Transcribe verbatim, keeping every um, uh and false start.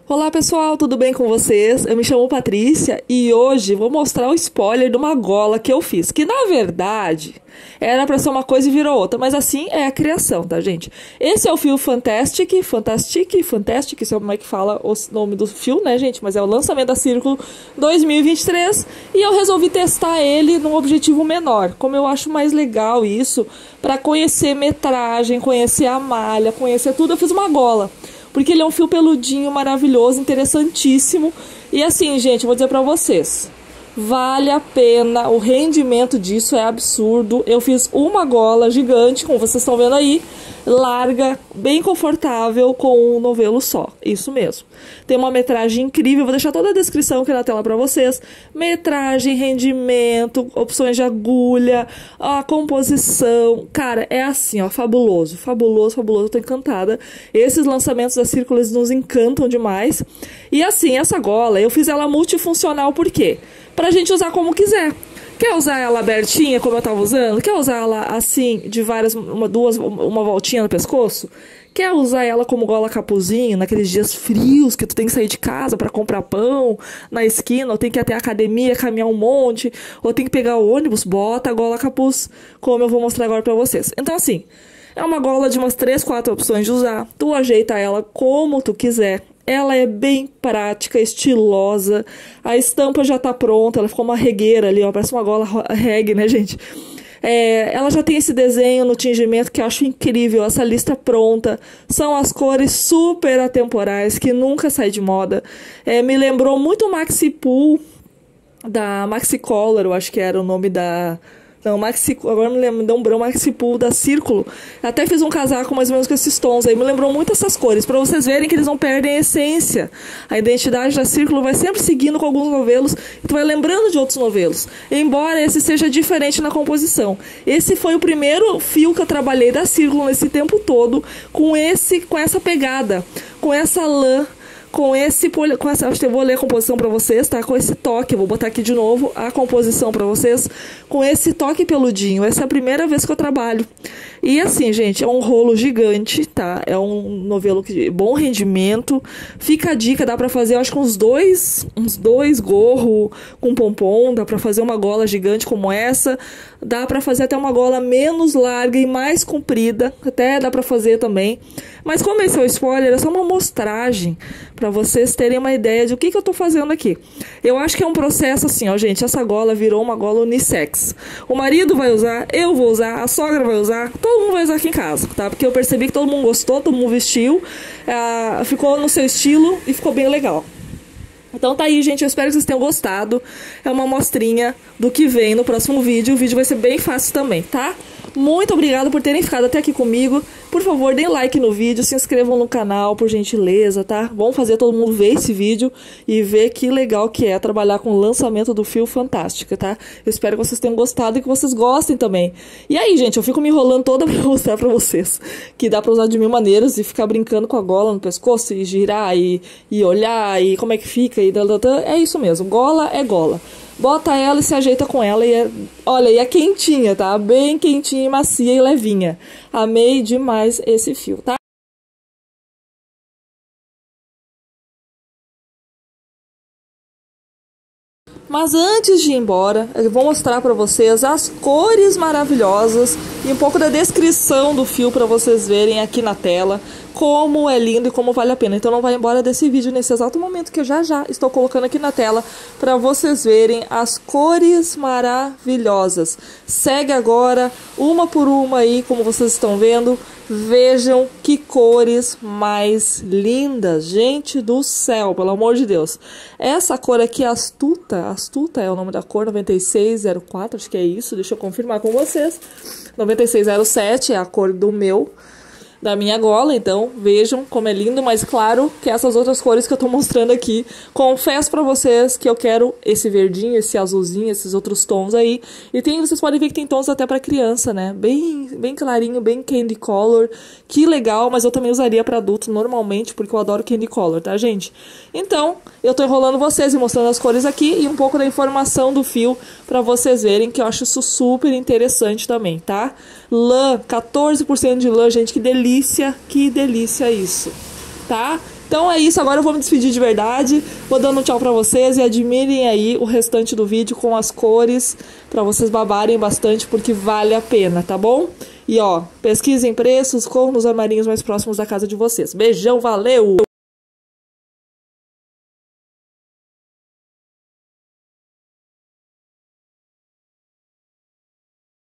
Olá pessoal, tudo bem com vocês? Eu me chamo Patrícia e hoje vou mostrar o spoiler de uma gola que eu fiz, que na verdade era pra ser uma coisa e virou outra, mas assim é a criação, tá gente? Esse é o fio Fantastic, Fantastic, Fantastic, isso é como é que fala o nome do fio, né gente? Mas é o lançamento da Círculo dois mil e vinte e três e eu resolvi testar ele num objetivo menor, como eu acho mais legal isso, pra conhecer metragem, conhecer a malha, conhecer tudo, eu fiz uma gola. Porque ele é um fio peludinho, maravilhoso, interessantíssimo. E assim, gente, eu vou dizer pra vocês, vale a pena, o rendimento disso é absurdo. Eu fiz uma gola gigante, como vocês estão vendo aí, larga, bem confortável, com um novelo só, isso mesmo. Tem uma metragem incrível, vou deixar toda a descrição aqui na tela pra vocês. Metragem, rendimento, opções de agulha, a composição, cara, é assim, ó, fabuloso, fabuloso, fabuloso, eu tô encantada. Esses lançamentos da Círculo, eles nos encantam demais. E assim, essa gola, eu fiz ela multifuncional, por quê? Pra gente usar como quiser. Quer usar ela abertinha, como eu tava usando? Quer usar ela assim, de várias, uma, duas, uma voltinha no pescoço? Quer usar ela como gola capuzinho, naqueles dias frios que tu tem que sair de casa para comprar pão na esquina, ou tem que ir até a academia, caminhar um monte, ou tem que pegar o ônibus? Bota a gola capuz, como eu vou mostrar agora pra vocês. Então assim, é uma gola de umas três, quatro opções de usar. Tu ajeita ela como tu quiser. Ela é bem prática, estilosa. A estampa já tá pronta. Ela ficou uma regueira ali, ó. Parece uma gola reggae, né, gente? É, ela já tem esse desenho no tingimento que eu acho incrível. Essa lista pronta. São as cores super atemporais, que nunca sai de moda. É, me lembrou muito o Maxi Pool da Maxi Color, eu acho que era o nome da... Não, Maxi, agora me lembro, deu um branco, Maxi Pool da Círculo. Até fiz um casaco mais ou menos com esses tons aí. Me lembrou muito essas cores, pra vocês verem que eles não perdem a essência. A identidade da Círculo vai sempre seguindo com alguns novelos e tu vai lembrando de outros novelos. Embora esse seja diferente na composição. Esse foi o primeiro fio que eu trabalhei da Círculo nesse tempo todo, com, esse, com essa pegada, com essa lã. Com esse, com essa, eu vou ler a composição para vocês, tá? Com esse toque, eu vou botar aqui de novo a composição para vocês, com esse toque peludinho. Essa é a primeira vez que eu trabalho. E assim, gente, é um rolo gigante, tá? É um novelo de bom rendimento. Fica a dica, dá para fazer, eu acho que uns dois, uns dois gorro com pompom, dá para fazer uma gola gigante como essa. Dá para fazer até uma gola menos larga e mais comprida, até dá para fazer também. Mas como esse é o spoiler, é só uma amostragem para vocês terem uma ideia de o que, que eu tô fazendo aqui. Eu acho que é um processo assim, ó, gente, essa gola virou uma gola unissex. O marido vai usar, eu vou usar, a sogra vai usar, todo mundo vai usar aqui em casa, tá? Porque eu percebi que todo mundo gostou, todo mundo vestiu, ah, ficou no seu estilo e ficou bem legal. Então tá aí, gente, eu espero que vocês tenham gostado. É uma amostrinha do que vem no próximo vídeo. O vídeo vai ser bem fácil também, tá? Muito obrigada por terem ficado até aqui comigo. Por favor, deem like no vídeo, se inscrevam no canal, por gentileza, tá? Vamos fazer todo mundo ver esse vídeo e ver que legal que é trabalhar com o lançamento do fio Fantástico, tá? Eu espero que vocês tenham gostado e que vocês gostem também. E aí, gente, eu fico me enrolando toda pra mostrar pra vocês que dá pra usar de mil maneiras e ficar brincando com a gola no pescoço e girar e, e olhar e como é que fica e... É isso mesmo, gola é gola. Bota ela e se ajeita com ela e é, olha, e é quentinha, tá? Bem quentinha, macia e levinha. Amei demais esse fio, tá? Mas antes de ir embora, eu vou mostrar para vocês as cores maravilhosas e um pouco da descrição do fio para vocês verem aqui na tela como é lindo e como vale a pena. Então não vai embora desse vídeo nesse exato momento que eu já já estou colocando aqui na tela para vocês verem as cores maravilhosas. Segue agora uma por uma aí, como vocês estão vendo. Vejam que cores mais lindas, gente do céu, pelo amor de Deus. Essa cor aqui, Astuta, Astuta é o nome da cor, noventa e seis zero quatro, acho que é isso, deixa eu confirmar com vocês. noventa e seis zero sete é a cor do meu, da minha gola, então vejam como é lindo, mas claro que essas outras cores que eu tô mostrando aqui, confesso pra vocês que eu quero esse verdinho, esse azulzinho, esses outros tons aí, e tem, vocês podem ver que tem tons até pra criança, né, bem, bem clarinho, bem candy color, que legal, mas eu também usaria pra adulto normalmente, porque eu adoro candy color, tá gente? Então, eu tô enrolando vocês e mostrando as cores aqui e um pouco da informação do fio pra vocês verem, que eu acho isso super interessante também, tá? Lã, quatorze por cento de lã, gente, que delícia, que delícia isso, tá? Então é isso, agora eu vou me despedir de verdade. Vou dando um tchau pra vocês e admirem aí o restante do vídeo com as cores pra vocês babarem bastante, porque vale a pena, tá bom? E ó, pesquisem preços, corram nos armarinhos mais próximos da casa de vocês. Beijão, valeu!